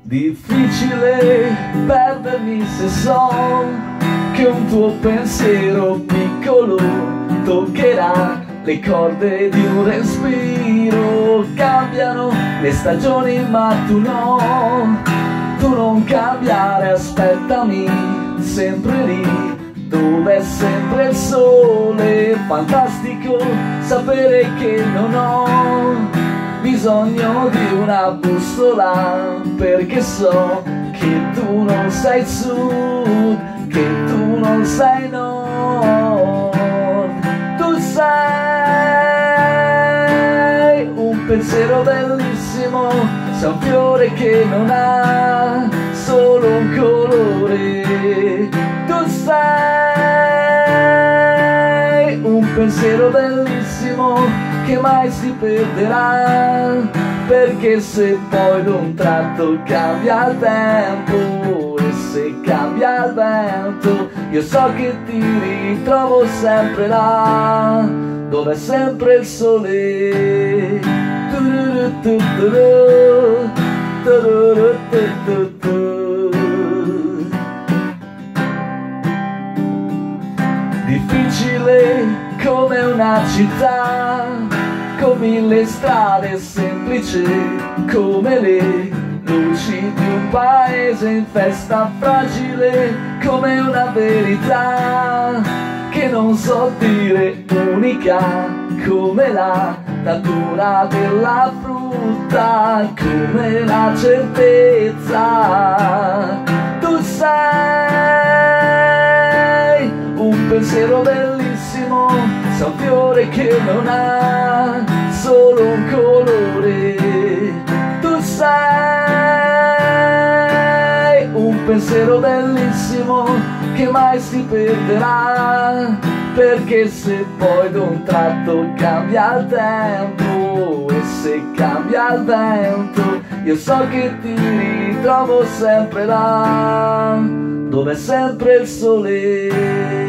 Difficile perdermi se so che un tuo pensiero piccolo toccherà le corde di un respiro. Cambiano le stagioni ma tu no, tu non cambiare, aspettami sempre lì dove è sempre il sole. Fantastico sapere che non ho bisogno di una bussola, perché so che tu non sei sud, che tu non sei nord. Tu sei un pensiero bellissimo, sei un fiore che non ha solo un colore. Tu sei un pensiero bellissimo che mai si perderà, perché se poi d'un tratto cambia il tempo e se cambia il vento, io so che ti ritrovo sempre là dove è sempre il sole. Difficile come una città, con mille strade, semplice come le luci di un paese in festa, fragile come una verità che non so dire, unica come la natura della frutta, come la certezza. Tu sei un pensiero bellissimo, sei un fiore che non ha solo un colore. Tu sei un pensiero bellissimo che mai si perderà, perché se poi d'un tratto cambia il tempo e se cambia il vento, io so che ti ritrovo sempre là dove è sempre il sole.